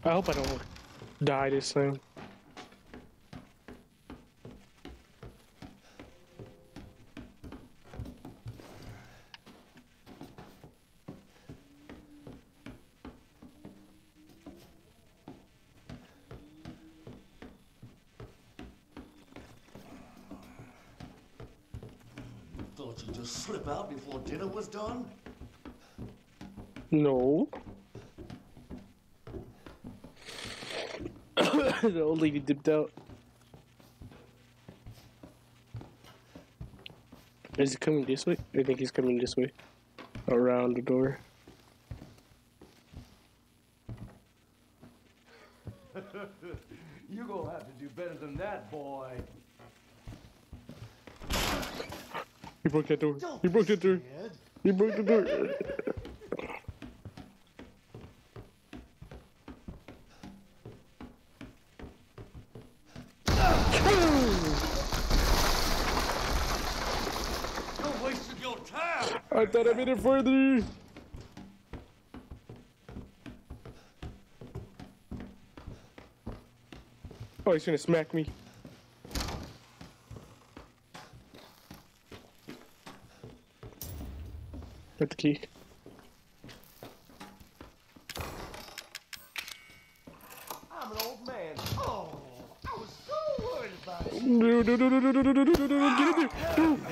I hope I don't die this time. Thought you'd just slip out before dinner was done? No. The old lady dipped out. Is he coming this way? I think he's coming this way. Around the door. You're gonna have to do better than that, boy. He broke that door. He broke that door. He broke the door. You're wasting your time. I thought I made it further. Oh, he's gonna smack me. Got the key. I'm an old man. Oh, I was so worried about it. No, no, no, no, no, no, no, no, no, no, no, get in there. No.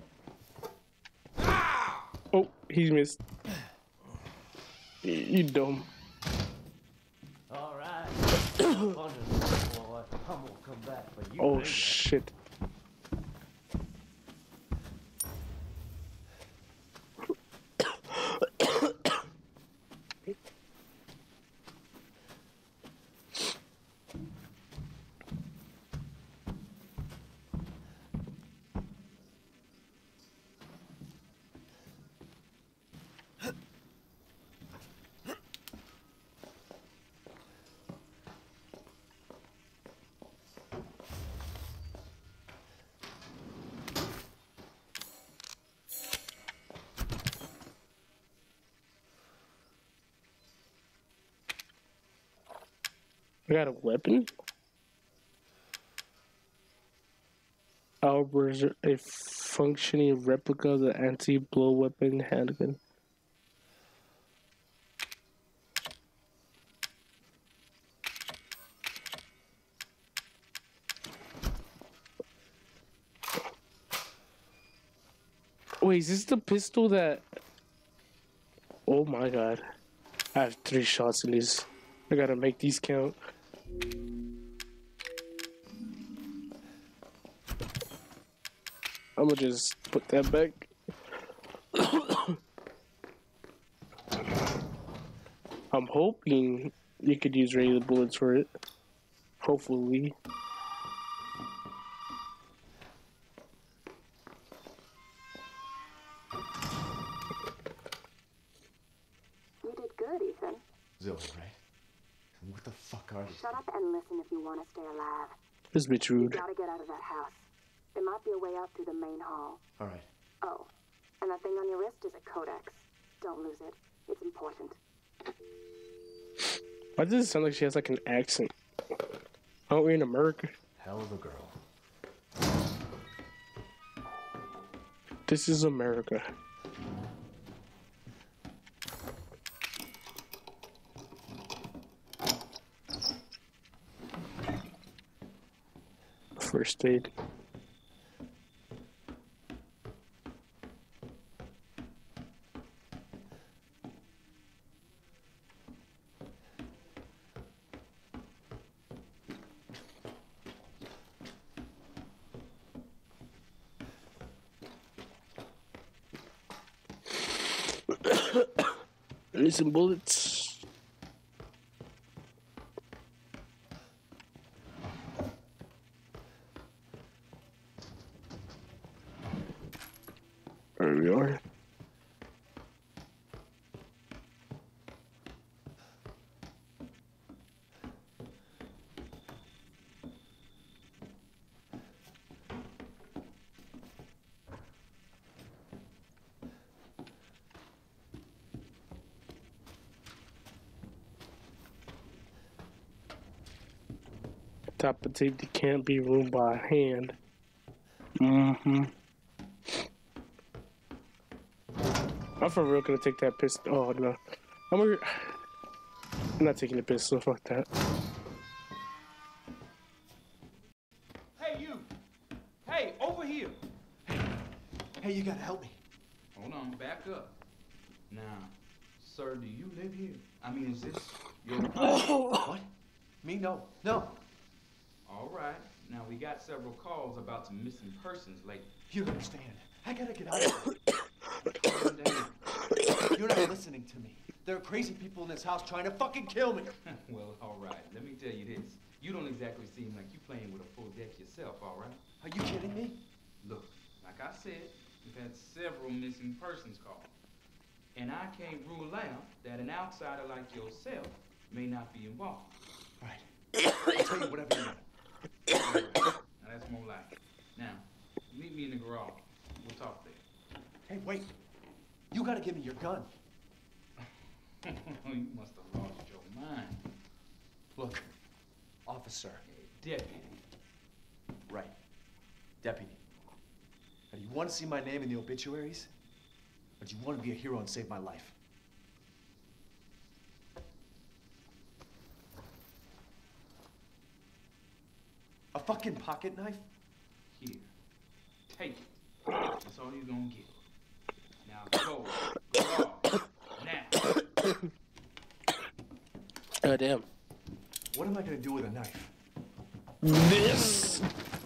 Oh, he missed. You dumb. All right. Boy, I'm gonna come back for you. Oh, shit. I got a weapon? Albert, a functioning replica of the anti-blow weapon handgun. Wait, is this the pistol that... Oh my god. I have 3 shots in this. I gotta make these count. I'm gonna just put that back. I'm hoping you could use regular bullets for it. Hopefully. You did good, Ethan. Zoe, right? What the fuck are these? Shut up and listen if you want to stay alive. This bitch You rude. gotta get out of that house. There might be a way out through the main hall. All right. Oh, and that thing on your wrist is a codex. Don't lose it. It's important. Why does it sound like she has like an accent? Aren't we in America? Hell of a girl. This is America. First aid. I need some bullets. There we are. Type of tape that can't be ruled by hand. Mm-hmm. I'm for real gonna take that pistol. Oh no. I'm not taking the pistol, fuck that. Hey, you! Hey, over here! Hey, you gotta help me. Hold on, back up. Now, sir, do you live here? I mean, is this your What? Me? No. No. All right. Now, we got several calls about some missing persons lately. You don't understand. I gotta get out of here. Calm down. You're not listening to me. There are crazy people in this house trying to fucking kill me. Well, all right. Let me tell you this. You don't exactly seem like you playing with a full deck yourself, all right? Are you kidding me? Look, like I said, we've had several missing persons calls. And I can't rule out that an outsider like yourself may not be involved. All right. I'll tell you whatever you want. All right. Now, that's more like it. Now, meet me in the garage. We'll talk there. Hey, wait. You gotta give me your gun. You must have lost your mind. Look, officer. Deputy. Right. Deputy. Now, do you want to see my name in the obituaries? Or do you want to be a hero and save my life? A fucking pocket knife? Here. Take it. That's all you're gonna get. Now go. Go. Now. Oh damn. What am I gonna do with a knife? This.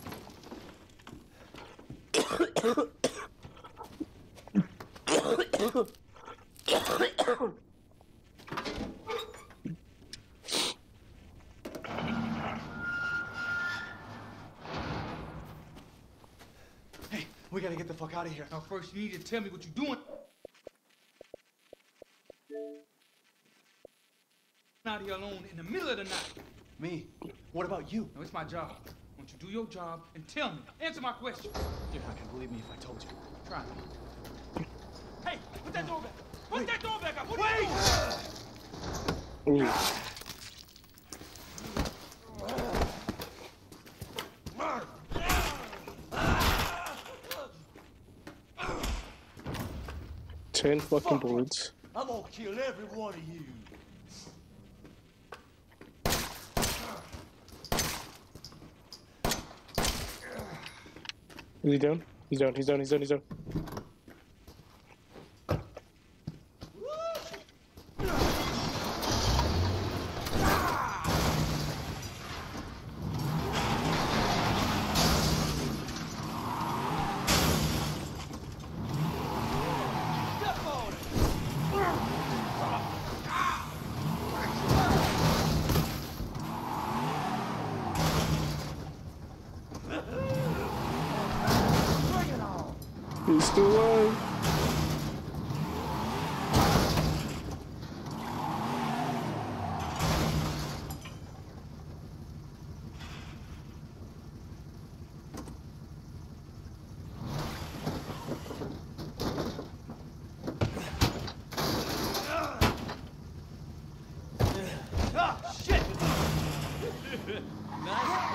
Hey, we gotta get the fuck out of here. Now first you need to tell me what you're doing. Out here alone in the middle of the night. Me? What about you? No, it's my job. Won't you do your job and tell me? Answer my questions. You're not gonna believe me if I told you. Try me. Hey, put that door back. Put that door back up. What Ooh. Ten fucking bullets. I'm gonna kill every one of you. Is he down? He's down, he's down, he's down, he's down. He's still alive. Ah, shit! Nice.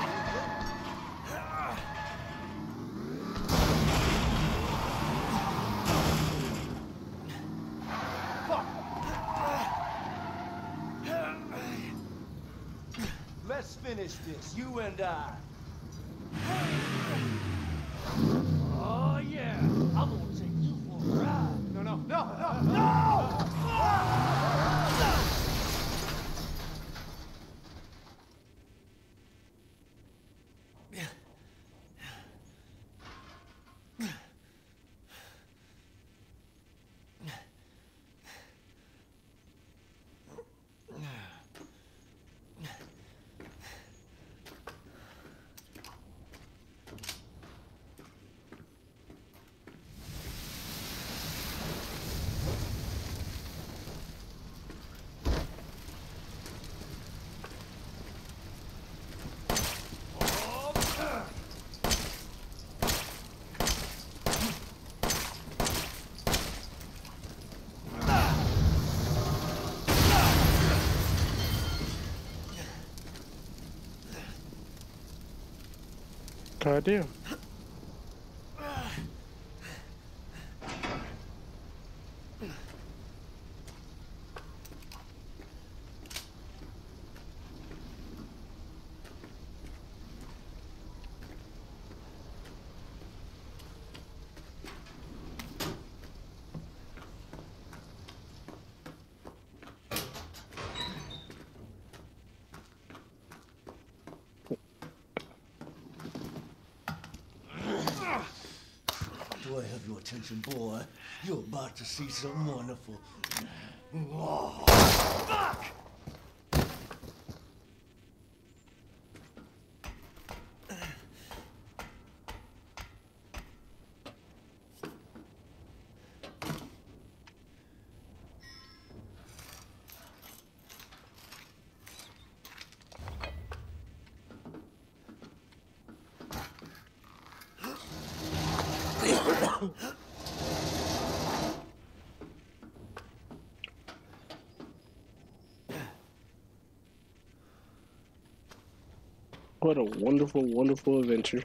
Let's finish this, you and I. Oh, yeah. I'm gonna take you for a ride. No, no, no, no, no! God damn. Do I have your attention, boy? You're about to see something wonderful. Oh, fuck! What a wonderful, wonderful adventure.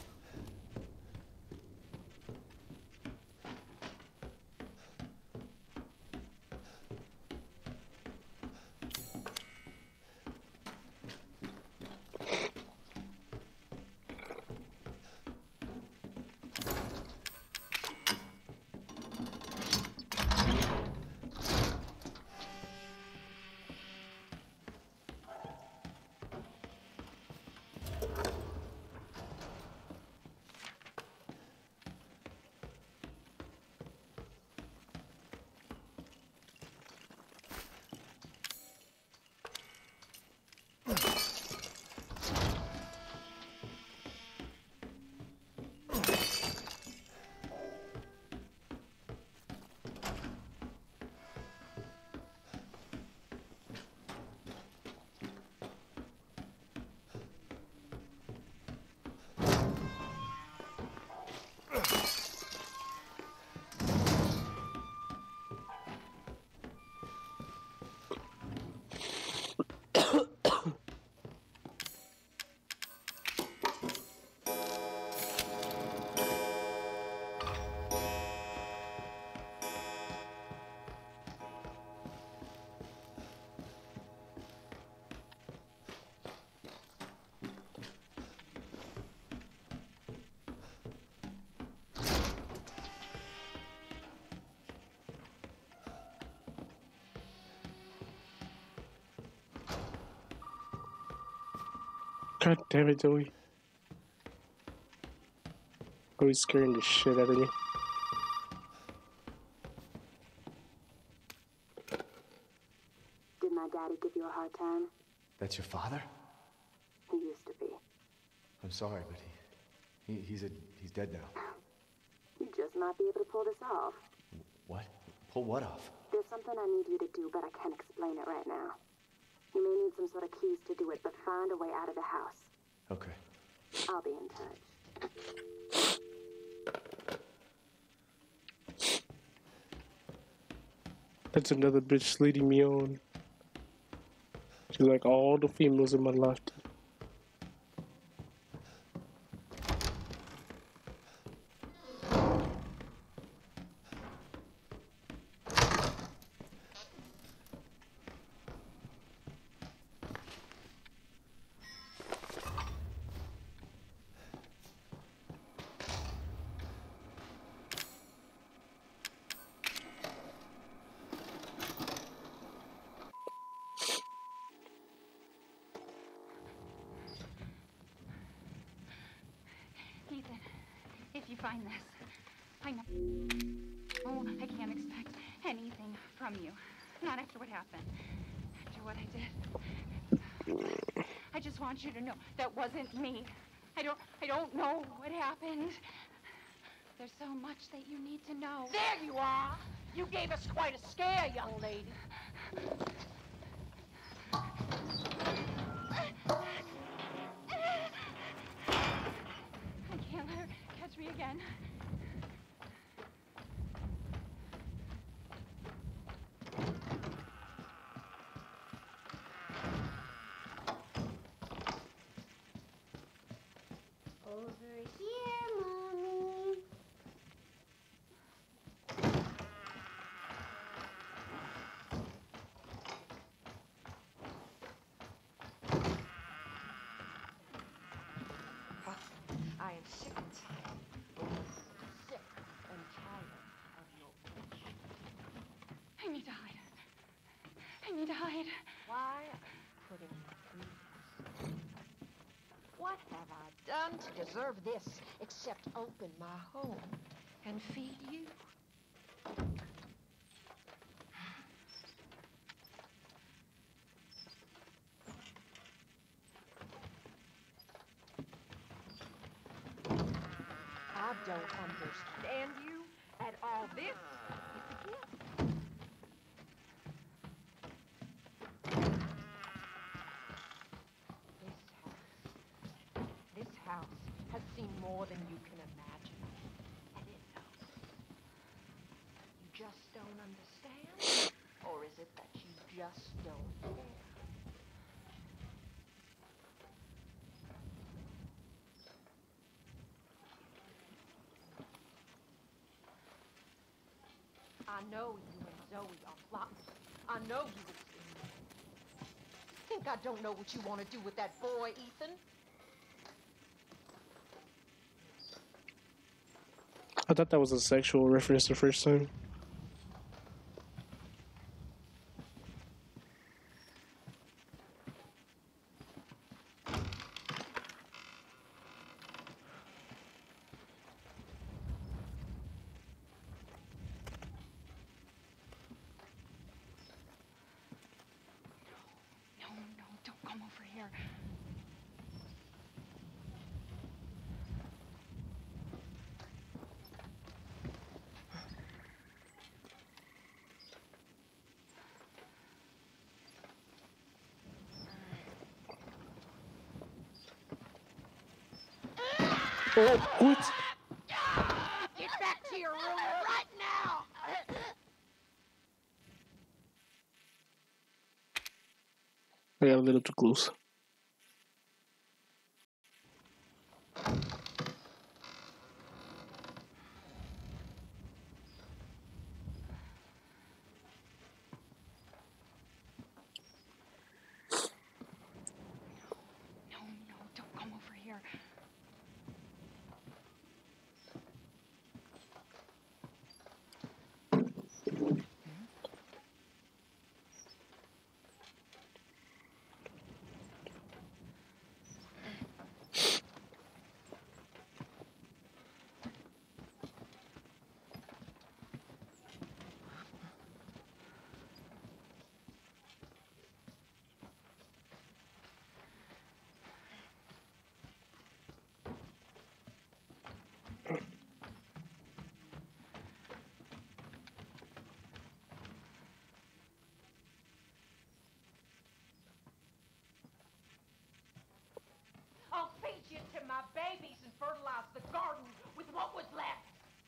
God damn it, Zoe. Always scaring the shit out of me. Did my daddy give you a hard time? That's your father? He used to be. I'm sorry, but he's dead now. You just might be able to pull this off. What? Pull what off? There's something I need you to do, but I can't explain it right now. You may need some sort of keys to do it, but find a way out of the house. Okay. I'll be in touch. That's another bitch leading me on. She's like all the females in my life. Ethan, if you find this, I know. Oh, I can't expect anything from you. Not after what happened. After what I did. I just want you to know that wasn't me. I don't know what happened. There's so much that you need to know. There you are! You gave us quite a scare, young lady. I can't let her catch me again. Jose need to hide. I need to hide. Why are you putting me through this? What have I done to deserve this except open my home and feed you? I don't understand you at all. This is a gift. This house has seen more than you can imagine. And it knows. You just don't understand? Or is it that you just don't care? I know you and Zoe are plotting. I know you would scheme. Think I don't know what you want to do with that boy, Ethan? I thought that was a sexual reference the first time. No, don't come over here. Oh, what? Get back to your room right now! I got a little too close. No, don't come over here. I'll feed you to my babies and fertilize the garden with what was left.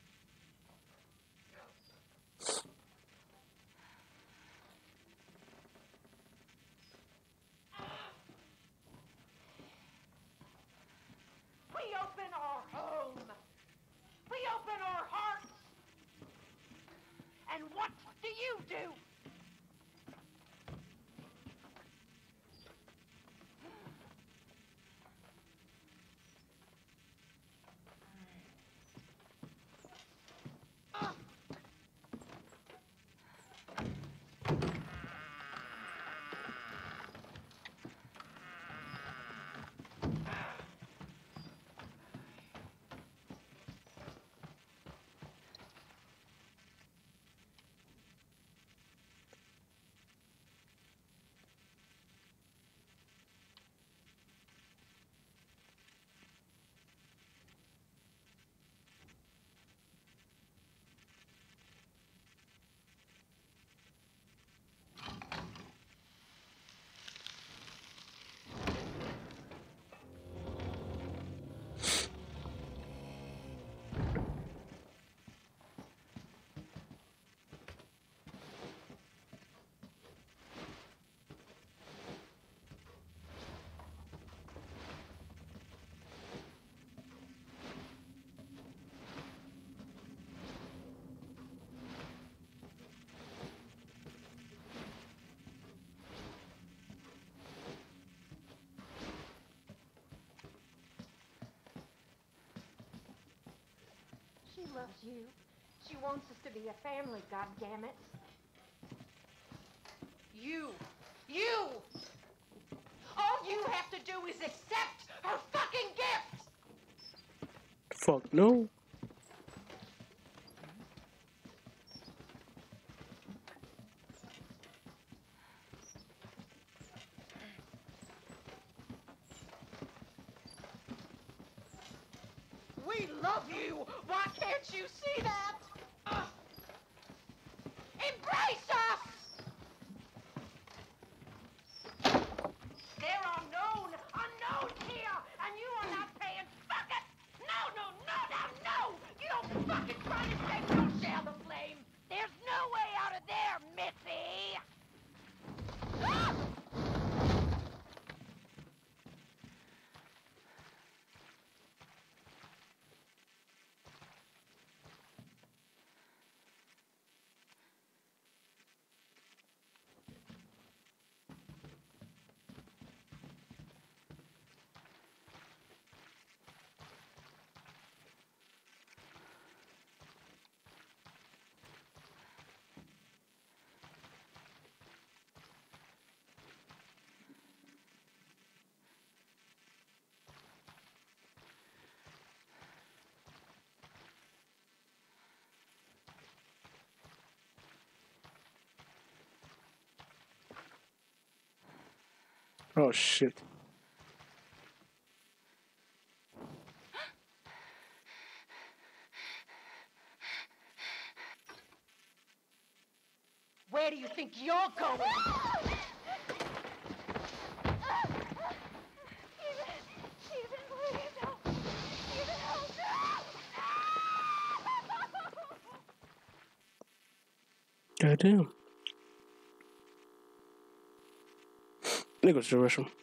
We open our home. We open our hearts. And what do you do? She loves you. She wants us to be a family, goddammit. you. You! All you have to do is accept her fucking gift! Fuck no. We love you! Why can't you see that? Embrace us! There are known unknowns here, and you are not paying. Fuck it! No! You don't fucking try to take your share of the flame. There's no way out of there, Missy! Ah! Oh shit. Where do you think you're going? Stephen, please help. Stephen, help. Goddamn. Let me go to the restroom.